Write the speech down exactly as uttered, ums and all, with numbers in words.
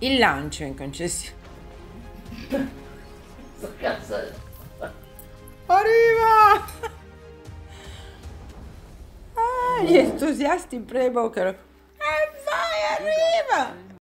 Il lancio in concessione. Sto cazzo è? Arriva! Ah, gli entusiasti pre-poker. E vai, arriva!